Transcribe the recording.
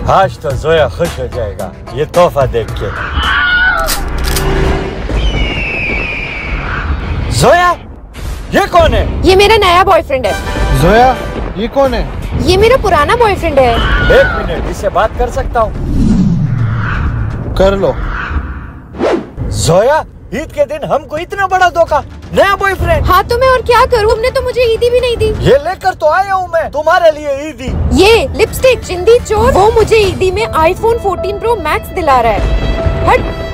आज तो जोया खुश हो जाएगा ये तोहफा देख के। जोया, ये कौन है? ये मेरा नया बॉयफ्रेंड है। जोया, ये कौन है? ये मेरा पुराना बॉयफ्रेंड है। 1 मिनट, इससे बात कर सकता हूँ? कर लो। जोया, ईद के दिन हमको इतना बड़ा धोखा, नया बॉयफ्रेंड। हाँ तो मैं और क्या करूँ, तुमने तो मुझे ईदी भी नहीं दी। ये लेकर तो आया हूँ मैं तुम्हारे लिए ईदी। ये लिपस्टिक चिंदी चोर, वो मुझे ईदी में iPhone 14 Pro Max दिला रहा है। हट।